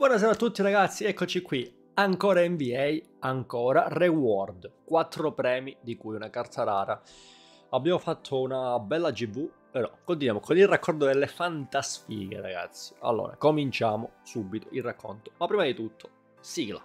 Buonasera a tutti ragazzi, eccoci qui, ancora NBA, ancora reward, 4 premi di cui una carta rara. Abbiamo fatto una bella GV, però continuiamo con il racconto delle fantasfighe ragazzi. Allora, cominciamo subito il racconto, ma prima di tutto, sigla.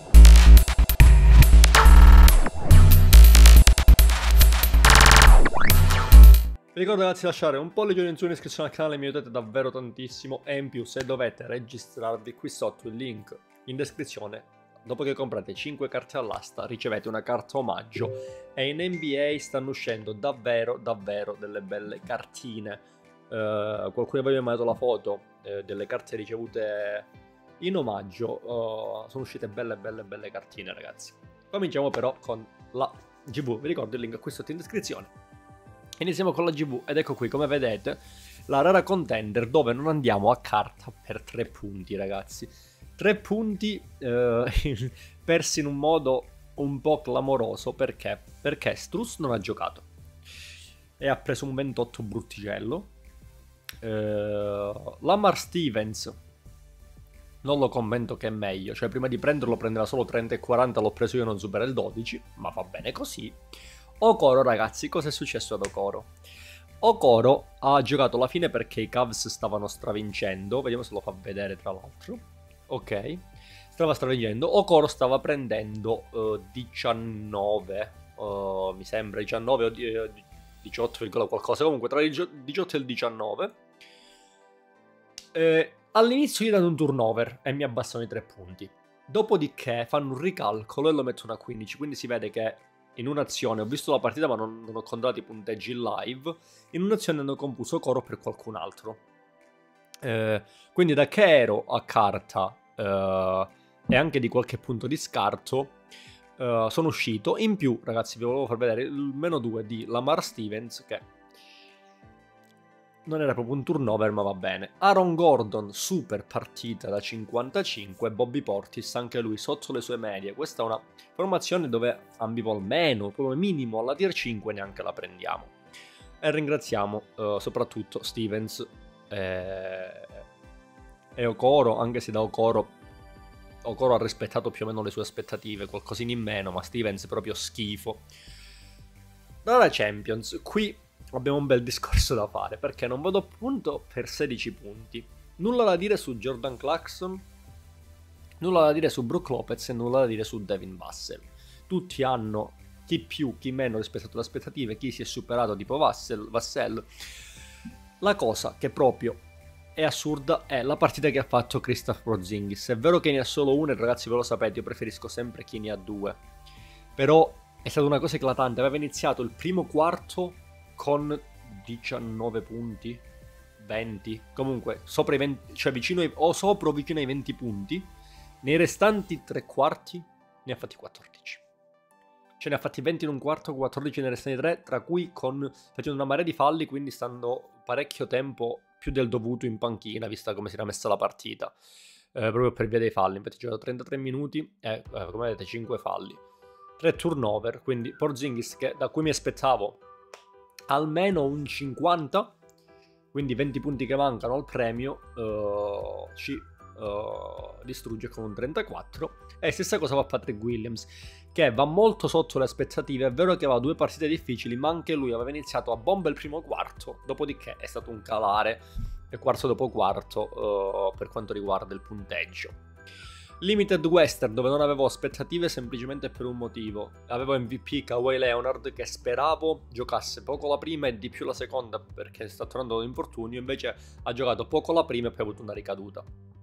Vi ricordo ragazzi di lasciare un pollice in su, un'iscrizione al canale, mi aiutate davvero tantissimo, e in più se dovete registrarvi qui sotto il link in descrizione, dopo che comprate 5 carte all'asta ricevete una carta omaggio e in NBA stanno uscendo davvero delle belle cartine. Qualcuno di voi mi ha mandato la foto delle carte ricevute in omaggio, sono uscite belle cartine ragazzi. Cominciamo però con la GV, vi ricordo il link qui sotto in descrizione. Iniziamo con la GV ed ecco qui, come vedete, la rara contender dove non andiamo a carta per 3 punti ragazzi. 3 punti persi in un modo un po' clamoroso, perché? Perché Strus non ha giocato e ha preso un 28 brutticello. Lamar Stevens non lo commento che è meglio, cioè prima di prenderlo prendeva solo 30 e 40, l'ho preso io, non supera il 12, ma va bene così. Okoro ragazzi, cosa è successo ad Okoro? Okoro ha giocato la fine perché i Cavs stavano stravincendo, vediamo se lo fa vedere tra l'altro. Ok, stava stravincendo, Okoro stava prendendo 19, mi sembra 19 o 18, qualcosa, comunque tra il 18 e il 19. All'inizio gli danno un turnover e mi abbassano i 3 punti. Dopodiché fanno un ricalcolo e lo mettono a 15, quindi si vede che in un'azione, ho visto la partita ma non ho contato i punteggi in live, in un'azione hanno compuso Okoro per qualcun altro. Quindi da che ero a carta e anche di qualche punto di scarto sono uscito. In più ragazzi vi volevo far vedere il -2 di Lamar Stevens, che non era proprio un turnover ma va bene. Aaron Gordon, super partita da 55, Bobby Portis anche lui sotto le sue medie. Questa è una formazione dove ambivo almeno, proprio minimo alla tier 5 neanche la prendiamo. E ringraziamo soprattutto Stevens e Okoro, anche se da Okoro ha rispettato più o meno le sue aspettative, qualcosina in meno, ma Stevens proprio schifo. Dalla Champions, qui abbiamo un bel discorso da fare, perché non vado a punto per 16 punti. Nulla da dire su Jordan Clarkson, nulla da dire su Brook Lopez e nulla da dire su Devin Vassell. Tutti hanno chi più, chi meno rispettato le aspettative, chi si è superato tipo Vassell. La cosa che proprio è assurda è la partita che ha fatto Kristaps Porzingis. È vero che ne ha solo una, ragazzi, ve lo sapete, io preferisco sempre chi ne ha 2. Però è stata una cosa eclatante, aveva iniziato il primo quarto con 19 punti, 20, comunque sopra i 20, cioè vicino o sopra o vicino ai 20 punti. Nei restanti 3 quarti ne ha fatti 14. Cioè ne ha fatti 20 in un quarto, 14 nei restanti 3, tra cui facendo una marea di falli, quindi stando parecchio tempo più del dovuto in panchina, vista come si era messa la partita, proprio per via dei falli. Infatti ha giocato 33 minuti e come vedete 5 falli, 3 turnover, quindi Porzingis, da cui mi aspettavo almeno un 50, quindi 20 punti che mancano al premio, ci distrugge con un 34. E stessa cosa fa Patrick Williams, che va molto sotto le aspettative. È vero che aveva 2 partite difficili, ma anche lui aveva iniziato a bomba il primo quarto, dopodiché è stato un calare quarto dopo quarto per quanto riguarda il punteggio. Limited Western, dove non avevo aspettative semplicemente per un motivo. Avevo MVP Kawhi Leonard, che speravo giocasse poco la prima e di più la seconda, perché sta tornando l'infortunio. Invece ha giocato poco la prima e poi ha avuto una ricaduta.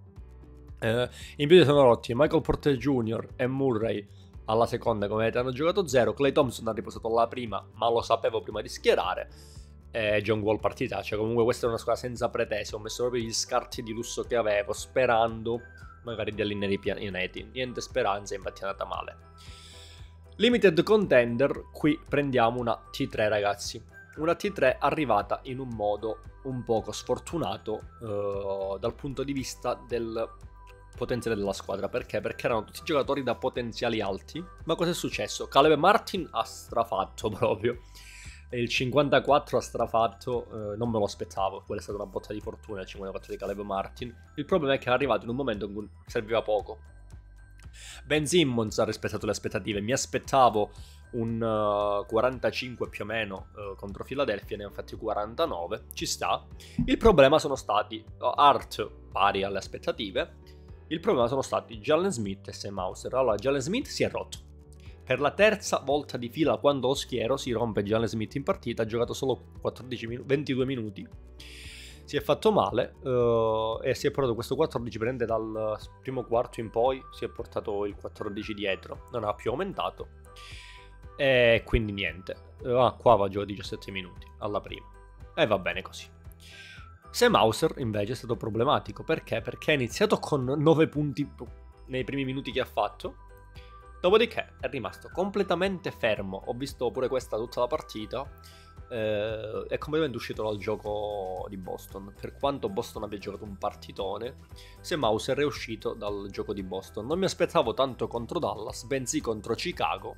In più sono rotti Michael Porter Jr. e Murray alla seconda, come vedete, hanno giocato 0. Klay Thompson ha riposato alla prima, ma lo sapevo prima di schierare. John Wall partita, cioè comunque questa è una squadra senza pretese. Ho messo proprio gli scarti di lusso che avevo, sperando magari di allineare i pianeti. Niente speranza, infatti è andata male. Limited Contender, qui prendiamo una T3 ragazzi. Una T3 arrivata in un modo un poco sfortunato dal punto di vista del potenziale della squadra. Perché? Perché erano tutti giocatori da potenziali alti. Ma cosa è successo? Caleb Martin ha strafatto proprio. E il 54 ha strafatto, non me lo aspettavo, quella è stata una botta di fortuna, il 54 di Caleb Martin. Il problema è che è arrivato in un momento in cui serviva poco. Ben Simmons ha rispettato le aspettative, mi aspettavo un 45 più o meno contro Philadelphia, ne hanno fatti 49, ci sta. Il problema sono stati Hart pari alle aspettative, il problema sono stati Jalen Smith e Sam Hauser. Allora, Jalen Smith si è rotto. Per la terza volta di fila, quando lo schiero, si rompe Jalen Smith in partita, ha giocato solo 22 minuti. Si è fatto male e si è portato questo 14, prende dal primo quarto in poi, si è portato il 14 dietro, non ha più aumentato. E quindi niente. Qua va a giocare 17 minuti alla prima. E va bene così. Sam Hauser invece è stato problematico. Perché? Perché ha iniziato con 9 punti nei primi minuti che ha fatto. Dopodiché è rimasto completamente fermo. Ho visto pure questa tutta la partita. È completamente uscito dal gioco di Boston. Per quanto Boston abbia giocato un partitone, Sam Hauser è uscito dal gioco di Boston. Non mi aspettavo tanto contro Dallas, bensì contro Chicago,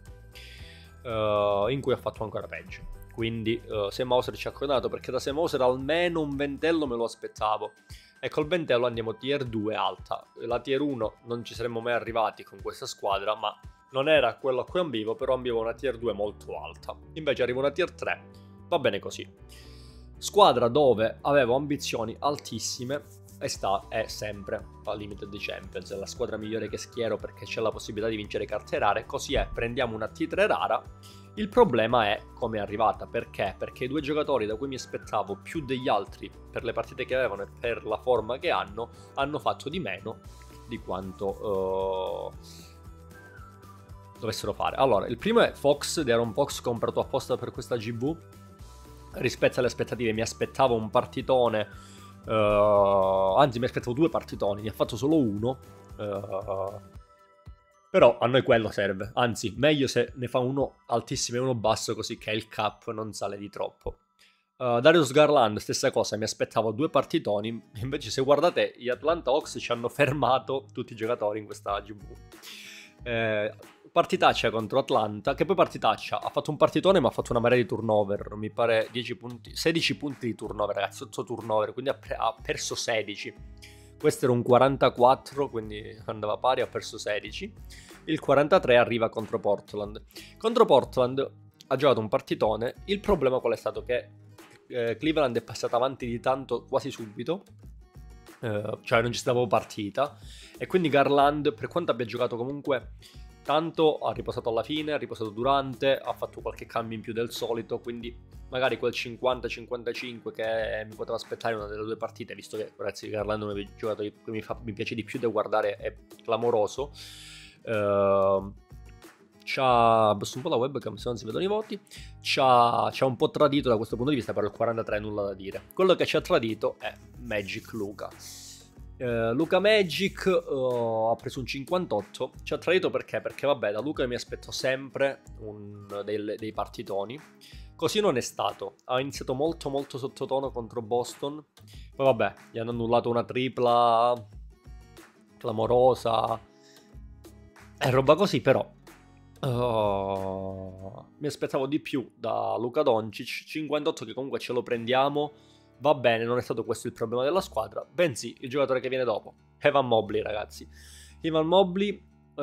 in cui ha fatto ancora peggio. Quindi Sam Hauser ci ha codato, perché da Sam Hauser almeno un ventello me lo aspettavo. E col ventello andiamo tier 2 alta. La tier 1 non ci saremmo mai arrivati con questa squadra, ma non era quello a cui ambivo, però ambivo una tier 2 molto alta. Invece arrivo una tier 3, va bene così. Squadra dove avevo ambizioni altissime è sempre la Limited Champions, è la squadra migliore che schiero perché c'è la possibilità di vincere carte rare, così è, prendiamo una T3 rara. Il problema è come è arrivata, perché? Perché i due giocatori da cui mi aspettavo più degli altri per le partite che avevano e per la forma che hanno fatto di meno di quanto dovessero fare. Allora, il primo è Fox, De'Aaron Fox, comprato apposta per questa GV. Rispetto alle aspettative mi aspettavo un partitone, anzi mi aspettavo 2 partitoni, ne ha fatto solo uno, però a noi quello serve, anzi meglio se ne fa uno altissimo e uno basso, così che il cap non sale di troppo. Darius Garland, stessa cosa, mi aspettavo 2 partitoni, invece se guardate gli Atlanta Hawks ci hanno fermato tutti i giocatori in questa GV. Partitaccia contro Atlanta, che poi partitaccia ha fatto un partitone ma ha fatto una marea di turnover, mi pare 10 punti, 16 punti di turnover, ragazzi, 8 turnover, quindi ha perso 16. Questo era un 44, quindi andava pari, ha perso 16. Il 43 arriva contro Portland. Contro Portland ha giocato un partitone, il problema qual è stato? Che Cleveland è passata avanti di tanto quasi subito, cioè non ci stava partita, e quindi Garland, per quanto abbia giocato comunque tanto, ha riposato alla fine, ha riposato durante, ha fatto qualche cambio in più del solito, quindi magari quel 50-55 che mi poteva aspettare in una delle 2 partite, visto che, ragazzi, Garland è uno dei giocatori che mi piace di più da guardare, è clamoroso. C'ha abbasso un po' la webcam, se non si vedono i voti. C'ha un po' tradito da questo punto di vista, però il 43 nulla da dire. Quello che ci ha tradito è Magic Luka. Luka Magic ha preso un 58. Ci ha tradito perché? Perché vabbè, da Luka mi aspetto sempre dei partitoni. Così non è stato. Ha iniziato molto molto sottotono contro Boston. Poi vabbè, gli hanno annullato una tripla clamorosa e roba così, però mi aspettavo di più da Luka Doncic. 58 che comunque ce lo prendiamo, va bene, non è stato questo il problema della squadra, bensì il giocatore che viene dopo, Evan Mobley, ragazzi. Evan Mobley,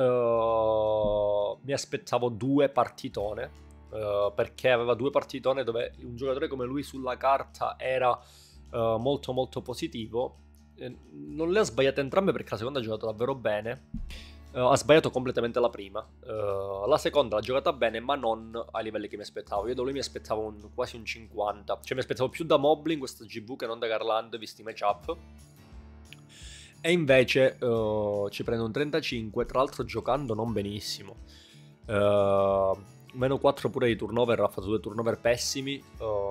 mi aspettavo 2 partitone, perché aveva 2 partitone dove un giocatore come lui sulla carta era molto molto positivo. Non le ha sbagliate entrambe, perché la seconda ha giocato davvero bene. Ha sbagliato completamente la prima. La seconda l'ha giocata bene, ma non ai livelli che mi aspettavo. Io da lui mi aspettavo quasi un 50. Cioè mi aspettavo più da Mobley in questa GV che non da Garland, visti i matchup. E invece ci prende un 35, tra l'altro giocando non benissimo. Meno 4 pure di turnover, ha fatto 2 turnover pessimi.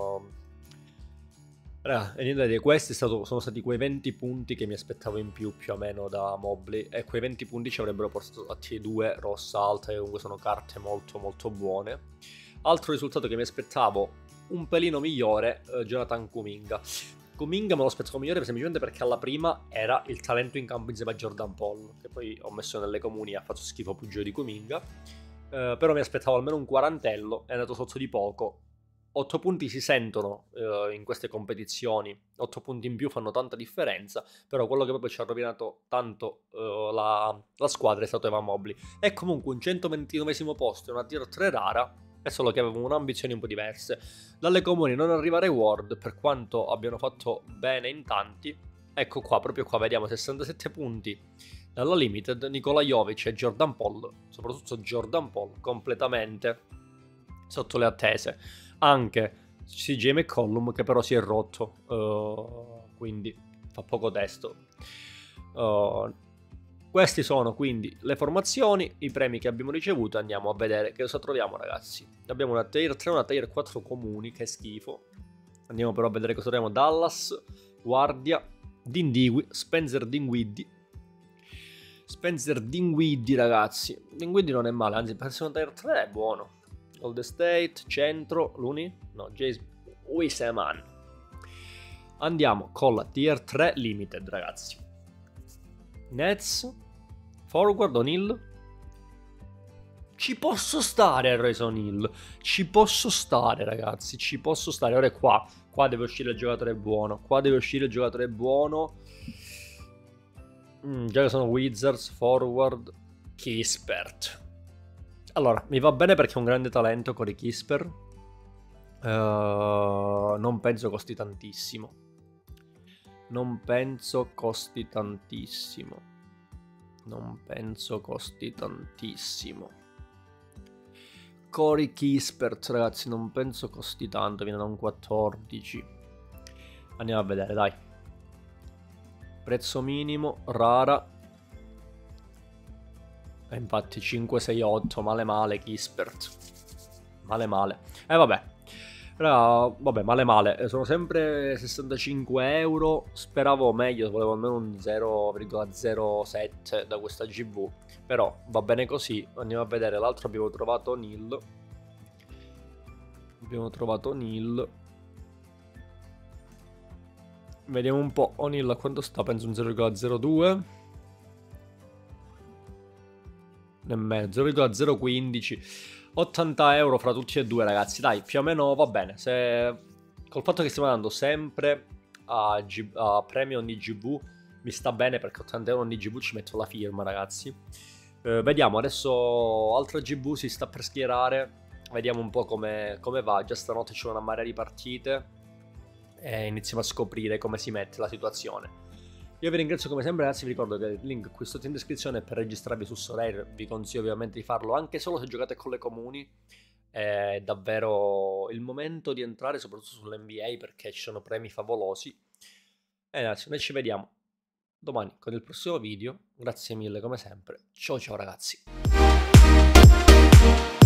E niente di questi sono stati quei 20 punti che mi aspettavo in più o meno da Mobley, e quei 20 punti ci avrebbero portato a T2 rossa alta, e comunque sono carte molto molto buone. Altro risultato che mi aspettavo un pelino migliore, Jonathan Kuminga. Kuminga me lo aspettavo migliore semplicemente perché alla prima era il talento in campo insieme a Jordan Paul, che poi ho messo nelle comuni e ha fatto schifo Pugio di Kuminga. Però mi aspettavo almeno un quarantello, è andato sotto di poco. 8 punti si sentono in queste competizioni, 8 punti in più fanno tanta differenza, però quello che proprio ci ha rovinato tanto la squadra è stato Evan Mobley. E comunque un 129esimo posto e una tier 3 rara, è solo che avevamo ambizioni un po' diverse. Dalle comuni non arriva reward, per quanto abbiano fatto bene in tanti. Ecco qua, proprio qua vediamo 67 punti dalla Limited, Nikola Jovic e Jordan Poole, soprattutto Jordan Poole, completamente sotto le attese. Anche CJ McCollum che però si è rotto, quindi fa poco testo. Queste sono quindi le formazioni, i premi che abbiamo ricevuto. Andiamo a vedere che cosa troviamo, ragazzi. Abbiamo una tier 3 e una tier 4 comuni, che schifo. Andiamo però a vedere cosa troviamo. Dallas, Guardia, Dinwiddie, Spencer Dinwiddie, ragazzi. Dinwiddie non è male, anzi penso una tier 3 è buono. Old State, centro, Looney, no, Jace Wiseman. Andiamo con la tier 3 limited, ragazzi. Nets, forward O'Neal. Ci posso stare Royce O'Neal, ci posso stare, ragazzi, ci posso stare. Ora è qua deve uscire il giocatore buono, già che sono Wizards, forward, Kispert. Allora, mi va bene perché è un grande talento Corey Kispert. Non penso costi tantissimo. Corey Kispert, ragazzi, non penso costi tanto, viene da un 14. Andiamo a vedere, dai. Prezzo minimo, rara. Infatti 5, 6, 8, male Kispert. Male. Vabbè. Vabbè, male. Sono sempre 65 euro. Speravo meglio, volevo almeno un 0,07 da questa GV. Però va bene così. Andiamo a vedere. L'altro abbiamo trovato O'Neal. Vediamo un po'. O'Neal a quanto sta? Penso un 0,02. Nemmeno 0,015. 80 euro fra tutti e due, ragazzi. Dai, più o meno va bene. Col fatto che stiamo andando sempre a premi ogni GV, mi sta bene perché 80 euro ogni GV ci metto la firma, ragazzi. Vediamo, adesso altra GV si sta per schierare. Vediamo un po' come va. Già stanotte c'è una marea di partite e iniziamo a scoprire come si mette la situazione. Io vi ringrazio come sempre, ragazzi. Vi ricordo che il link qui sotto in descrizione per registrarvi su Sorare. Vi consiglio ovviamente di farlo anche solo se giocate con le comuni. È davvero il momento di entrare, soprattutto sull'NBA, perché ci sono premi favolosi. E ragazzi, noi ci vediamo domani con il prossimo video. Grazie mille come sempre. Ciao ragazzi.